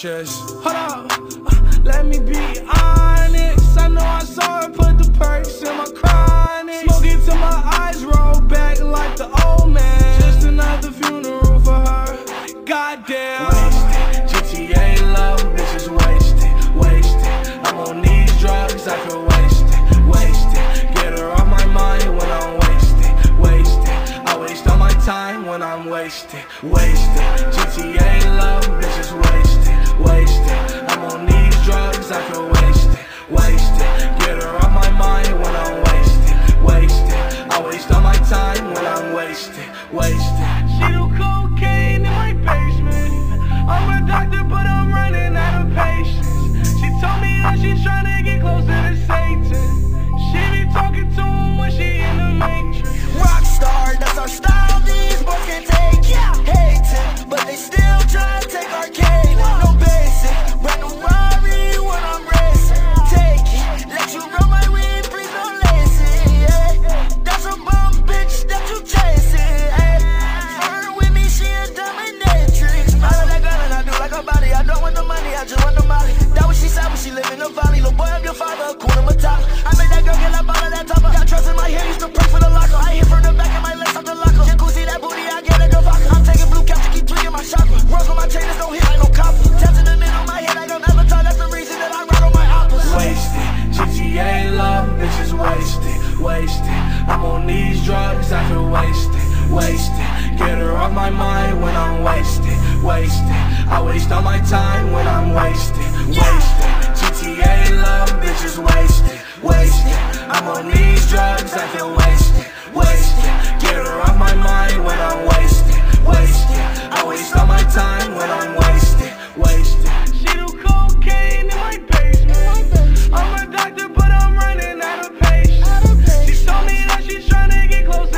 cautious. Hold up, let me be honest. I know I saw her put the perks in my chronic. Smoking till my eyes roll back like the old man. Just another funeral for her. Goddamn. Wasted, GTA love, bitches wasted, wasted. I'm on these drugs, I feel wasted, wasted. Get her off my mind when I'm wasted, wasted. I waste all my time when I'm wasted, wasted. GTA love, bitches wasted, wasted. I'm on these drugs, I feel wasted, wasted. Get her off my mind when I'm wasted, wasted. I waste all my time when I'm wasted, wasted. She do cocaine in my basement. I'm a doctor, but I'm running out of patience. She told me that she's trying to get closer to Satan. She be talking to him when she in the Matrix. Rockstar, that's our style. These boys can't take it. Hating, but they still try to take arcade. No basic, brand new Rari when I'm racing. Take it, let you run my weed, please don't lace it. Yeah. That's a bum bitch that you chasing. Her with me, she a dominatrix. I love that girl and I do like her body. I don't want the money, I just want the molly. That what she said when she live in the valley. Little boy, I'm your father, Kuna Matata. I made that girl get up out of that topper. Got trust in my head, used to pray for the locker. I hit from the back of my legs off the locker. Jacuzzi, that booty, I get a good vodka. I'm taking blue caps to keep tweaking my chakra. Rose on my chain, there's no hit like no copper. Taps in the middle of my head, I don't ever talk. That's the reason that I ride on my oppas. Wasted, GTA love, bitches wasted, wasted. I'm on these drugs, I feel wasted, wasted. Get her off my mind when I'm wasted, wasted. I waste all my time when I'm wasted, wasted. GTA love, bitches wasted, wasted. I'm on these drugs, I feel wasted, wasted.